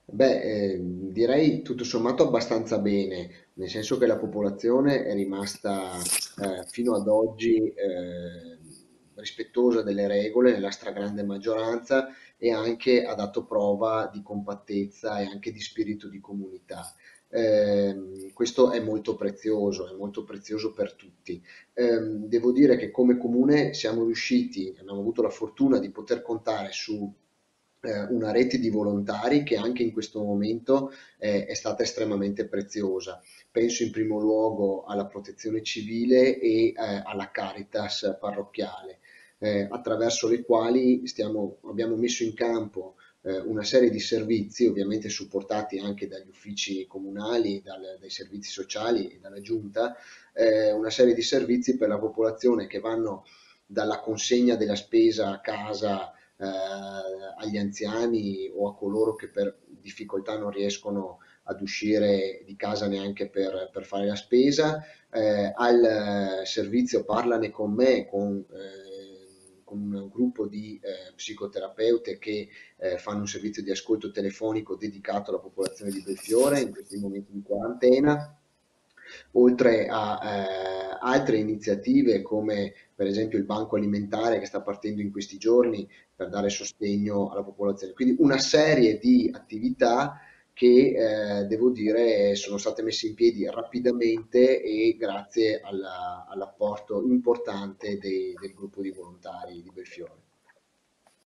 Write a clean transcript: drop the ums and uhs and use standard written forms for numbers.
Direi tutto sommato abbastanza bene, nel senso che la popolazione è rimasta fino ad oggi rispettosa delle regole nella stragrande maggioranza e anche ha dato prova di compattezza e anche di spirito di comunità. Questo è molto prezioso per tutti. Devo dire che come comune siamo riusciti, abbiamo avuto la fortuna di poter contare su una rete di volontari che anche in questo momento è stata estremamente preziosa. Penso in primo luogo alla protezione civile e alla Caritas parrocchiale, attraverso le quali abbiamo messo in campo una serie di servizi, ovviamente supportati anche dagli uffici comunali, dai servizi sociali e dalla giunta, una serie di servizi per la popolazione che vanno dalla consegna della spesa a casa agli anziani o a coloro che per difficoltà non riescono ad uscire di casa neanche per fare la spesa, al servizio Parlane con me, con un gruppo di psicoterapeute che fanno un servizio di ascolto telefonico dedicato alla popolazione di Belfiore in questi momenti di quarantena, oltre a altre iniziative come per esempio il banco alimentare che sta partendo in questi giorni per dare sostegno alla popolazione. Quindi una serie di attività che devo dire sono state messe in piedi rapidamente e grazie all'apporto importante del gruppo di volontari di Belfiore.